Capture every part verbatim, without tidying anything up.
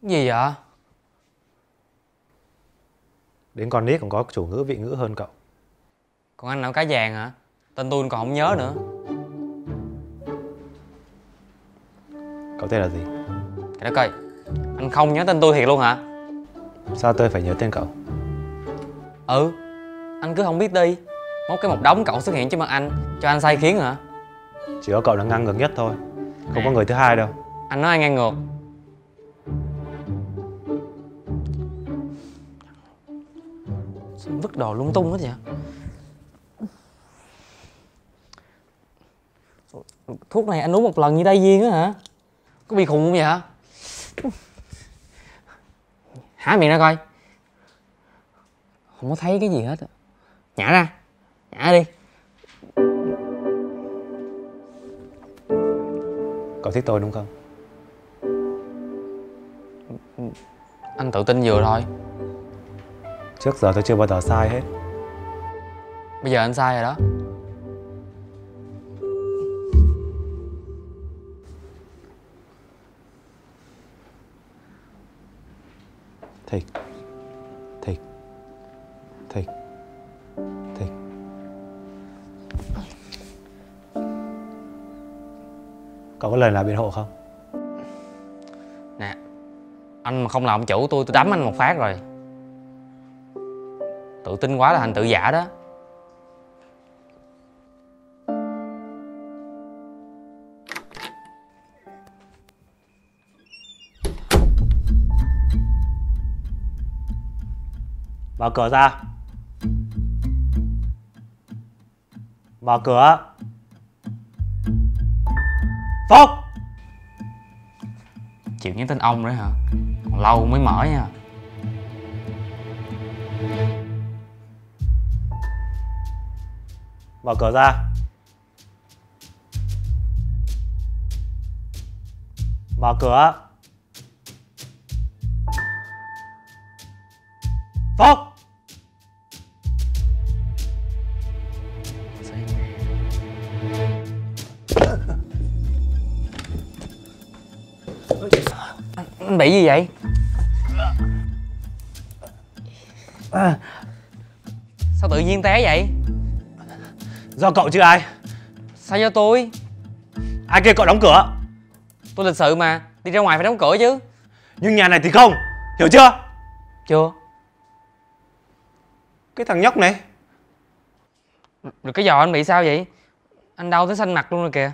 Gì vậy? Đến con nít còn có chủ ngữ vị ngữ hơn cậu. Còn anh nào cá vàng hả? Tên tôi còn không nhớ nữa. Cậu tên là gì? Trời đất ơi, anh không nhớ tên tôi thiệt luôn hả? Sao tôi phải nhớ tên cậu? Ừ, anh cứ không biết đi. Mốt cái một đống cậu xuất hiện trước mặt anh, cho anh sai khiến hả? Chỉ có cậu là ngang ngược nhất thôi. Không À, có người thứ hai đâu. anh nói ai ngang ngược? Sao vứt đồ lung tung hết vậy? Thuốc này anh uống một lần như đai viên á hả? Có bị khùng không vậy hả? Há miệng ra coi. Không có thấy cái gì hết. Nhả ra. Nhả đi. Cậu thích tôi đúng không? Anh tự tin vừa thôi. Trước giờ tôi chưa bao giờ sai hết. Bây giờ anh sai rồi đó. Thiệt. Thiệt. Thiệt. Thiệt. Cậu có lời nào biện hộ không? Nè, anh mà không làm ông chủ tôi, tôi đấm anh một phát rồi. Tự tin quá là thành tự giả đó. Mở cửa ra. Mở cửa. Phúc. Chịu nhắn tin ông nữa hả? Còn lâu mới mở nha. Mở cửa ra. Mở cửa. Phúc. Anh, anh bị gì vậy? À. Sao tự nhiên té vậy? Do cậu chứ ai? Sao do tôi? Ai kêu cậu đóng cửa? Tôi lịch sự mà, đi ra ngoài phải đóng cửa chứ. Nhưng nhà này thì không, hiểu chưa? Chưa. Cái thằng nhóc này. Rồi cái giò anh bị sao vậy? Anh đau tới xanh mặt luôn rồi kìa.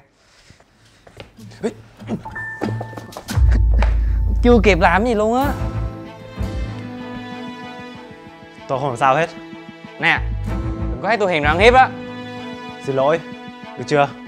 Chưa kịp làm gì luôn á. Tôi không làm sao hết. Nè, đừng có thấy tôi hiền rồi ăn hiếp á. Xin lỗi, được chưa?